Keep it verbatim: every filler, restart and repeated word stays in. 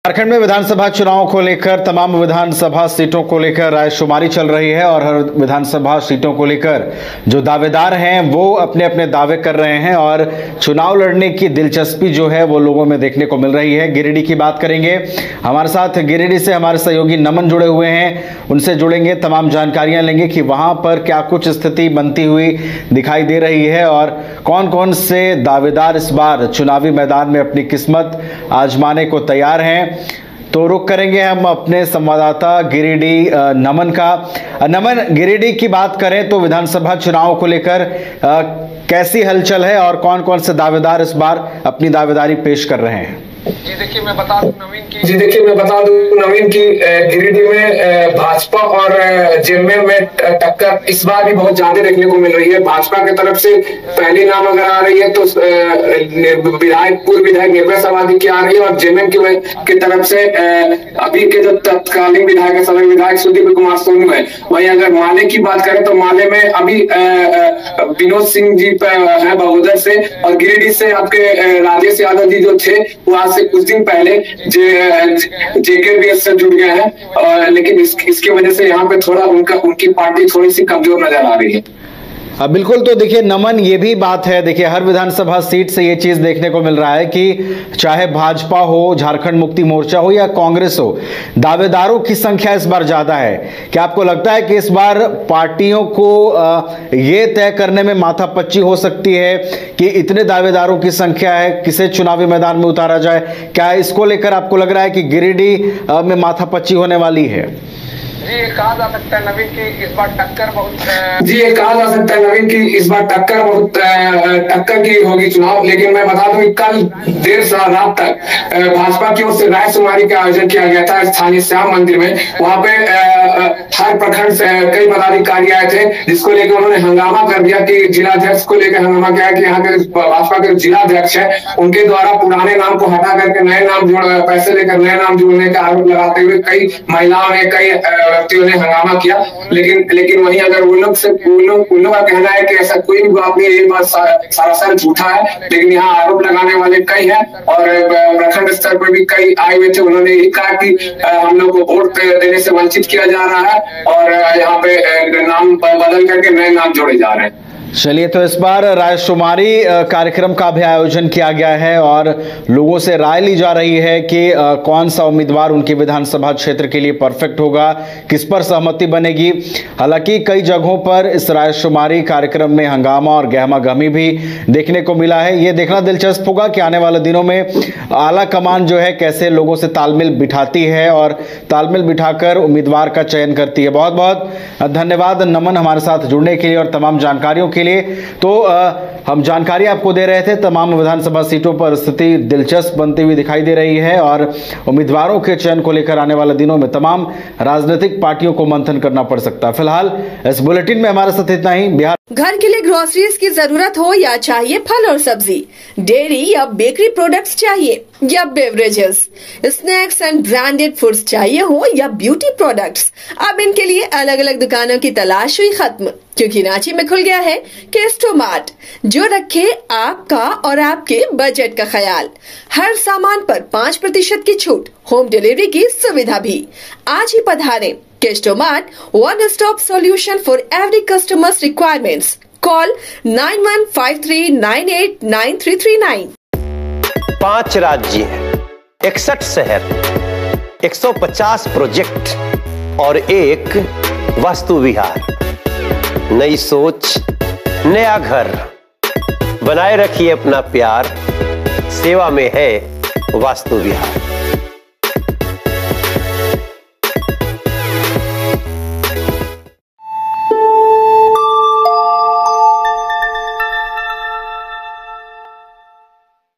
झारखंड में विधानसभा चुनाव को लेकर तमाम विधानसभा सीटों को लेकर रायशुमारी चल रही है और हर विधानसभा सीटों को लेकर जो दावेदार हैं वो अपने अपने दावे कर रहे हैं और चुनाव लड़ने की दिलचस्पी जो है वो लोगों में देखने को मिल रही है। गिरिडीह की बात करेंगे, हमारे साथ गिरिडीह से हमारे सहयोगी नमन जुड़े हुए हैं, उनसे जुड़ेंगे, तमाम जानकारियां लेंगे कि वहां पर क्या कुछ स्थिति बनती हुई दिखाई दे रही है और कौन कौन से दावेदार इस बार चुनावी मैदान में अपनी किस्मत आजमाने को तैयार हैं। तो रुक करेंगे हम अपने संवाददाता गिरिडीह नमन का। नमन, गिरिडीह की बात करें तो विधानसभा चुनाव को लेकर कैसी हलचल है और कौन कौन से दावेदार इस बार अपनी दावेदारी पेश कर रहे हैं? जी देखिए मैं बता दूं नवीन की जी देखिए मैं बता दूं नवीन की गिरिडीह में भाजपा और जेएमएम में टक्कर इस बार भी बहुत ज्यादा देखने को मिल रही है। भाजपा की तरफ से पहली नाम अगर आ रही है तो विधायक पूर्व विधायक निर्भय समाधि की आ रही है और जेएमएम की, की तरफ से अभी के जो तत्कालीन विधायक समय विधायक सुदीप कुमार सोनू है। वहीं अगर माले की बात करें तो माले में अभी विनोद सिंह जी है बगोदर से और गिरिडीह से आपके राजेश यादव जी जो थे वो आज से कुछ दिन पहले जे जेकेबीएस से जुड़ गए हैं, लेकिन इस, इसकी वजह से यहाँ पे थोड़ा उनका उनकी पार्टी थोड़ी सी कमजोर नजर आ रही है। बिल्कुल, तो देखिए नमन, ये भी बात है, देखिए हर विधानसभा सीट से ये चीज देखने को मिल रहा है कि चाहे भाजपा हो, झारखंड मुक्ति मोर्चा हो या कांग्रेस हो, दावेदारों की संख्या इस बार ज्यादा है। क्या आपको लगता है कि इस बार पार्टियों को ये तय करने में माथापच्ची हो सकती है कि इतने दावेदारों की संख्या है, किसे चुनावी मैदान में उतारा जाए? क्या इसको लेकर आपको लग रहा है कि गिरिडीह में माथापच्ची होने वाली है? जी ये कहा जा सकता है नवीन की इस बार टक्कर बहुत जी ये कहा जा सकता है नवीन की इस बार टक्कर बहुत टक्कर की होगी चुनाव। लेकिन मैं बता दूं कि कल देर रात तक भाजपा की ओर से रायशुमारी का आयोजन किया गया था स्थानीय श्याम मंदिर में। वहां पे हर प्रखंड से कई पदाधिकारी आए थे, जिसको लेकर उन्होंने हंगामा कर दिया कि जिलाध्यक्ष को लेकर हंगामा किया कि यहाँ के भाजपा के जिलाध्यक्ष है उनके द्वारा पुराने नाम को हटा करके नए नाम जोड़ पैसे लेकर नए नाम जोड़ने का आरोप लगाते हुए कई महिलाओं ने कई व्यक्तियों ने हंगामा किया। लेकिन लेकिन वहीं अगर वो लोग से वो लोग उन लोगों का कहना है कि ऐसा कोई भी बात नहीं, ये बात सरासर झूठा है, लेकिन यहाँ आरोप लगाने वाले कई हैं और प्रखंड स्तर पर भी कई आए हुए थे। उन्होंने ये कहा कि हम लोग को वोट देने से वंचित किया जा रहा है और यहाँ पे नाम बदल करके नए नाम जोड़े जा रहे हैं। चलिए, तो इस बार रायशुमारी कार्यक्रम का भी आयोजन किया गया है और लोगों से राय ली जा रही है कि कौन सा उम्मीदवार उनके विधानसभा क्षेत्र के लिए परफेक्ट होगा, किस पर सहमति बनेगी। हालांकि कई जगहों पर इस रायशुमारी कार्यक्रम में हंगामा और गहमागहमी भी देखने को मिला है। ये देखना दिलचस्प होगा कि आने वाले दिनों में आला कमान जो है कैसे लोगों से तालमेल बिठाती है और तालमेल बिठाकर उम्मीदवार का चयन करती है। बहुत बहुत धन्यवाद नमन, हमारे साथ जुड़ने के लिए और तमाम जानकारियों के लिए। तो आ, हम जानकारी आपको दे रहे थे, तमाम विधानसभा सीटों पर स्थिति दिलचस्प बनती हुई दिखाई दे रही है और उम्मीदवारों के चयन को लेकर आने वाले दिनों में तमाम राजनीतिक पार्टियों को मंथन करना पड़ सकता है। फिलहाल इस बुलेटिन में हमारे साथ इतना ही। बिहार घर के लिए ग्रोसरीज की जरूरत हो या चाहिए फल और सब्जी, डेयरी या बेकरी प्रोडक्ट्स चाहिए या beverages, snacks and branded foods चाहिए हो या ब्यूटी प्रोडक्ट्स, अब इनके लिए अलग अलग दुकानों की तलाश हुई खत्म, क्योंकि रांची में खुल गया है केस्टोमार्ट, जो रखे आपका और आपके बजट का ख्याल। हर सामान पर पाँच प्रतिशत की छूट, होम डिलीवरी की सुविधा भी। आज ही पधारें। केस्टोमार्ट, one stop solution for every customer's requirements. Call nine one five three nine eight nine three three nine. पांच राज्य, इकसठ शहर, एक सौ पचास प्रोजेक्ट और एक वास्तु विहार। नई सोच, नया घर, बनाए रखिए अपना प्यार, सेवा में है वास्तु विहार।